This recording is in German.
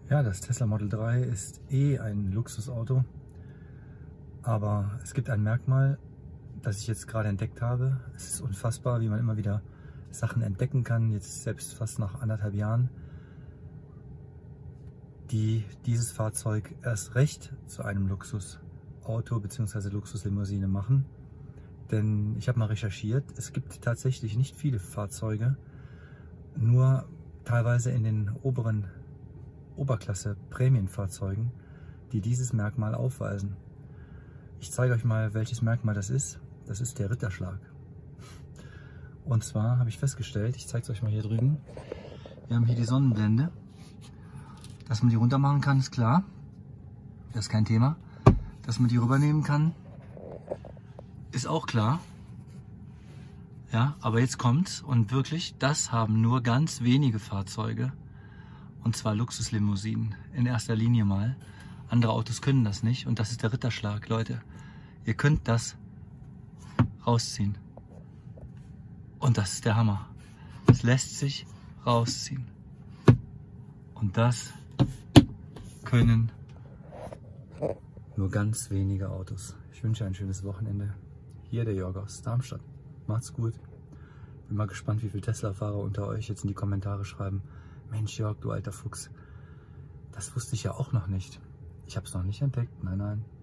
Ja, das Tesla Model 3 ist eh ein Luxusauto, aber es gibt ein Merkmal, das ich jetzt gerade entdeckt habe. Es ist unfassbar, wie man immer wieder Sachen entdecken kann, jetzt selbst fast nach 1,5 Jahren, die dieses Fahrzeug erst recht zu einem Luxusauto bzw. Luxuslimousine machen. Denn ich habe mal recherchiert, es gibt tatsächlich nicht viele Fahrzeuge, nur teilweise in den oberen Oberklasse Prämienfahrzeugen, die dieses Merkmal aufweisen. Ich zeige euch mal, welches Merkmal das ist. Das ist der Ritterschlag. Und zwar habe ich festgestellt, ich zeige es euch mal hier drüben, wir haben hier die Sonnenblende. Dass man die runter machen kann, ist klar. Das ist kein Thema. Dass man die rübernehmen kann, ist auch klar. Ja, aber jetzt kommt's und wirklich, das haben nur ganz wenige Fahrzeuge. Und zwar Luxuslimousinen in erster Linie mal. Andere Autos können das nicht und das ist der Ritterschlag, Leute. Ihr könnt das rausziehen. Und das ist der Hammer. Es lässt sich rausziehen. Und das können nur ganz wenige Autos. Ich wünsche ein schönes Wochenende. Hier der Jörg aus Darmstadt. Macht's gut. Bin mal gespannt, wie viele Tesla-Fahrer unter euch jetzt in die Kommentare schreiben: Mensch Jörg, du alter Fuchs, das wusste ich ja auch noch nicht. Ich habe es noch nicht entdeckt. Nein, nein.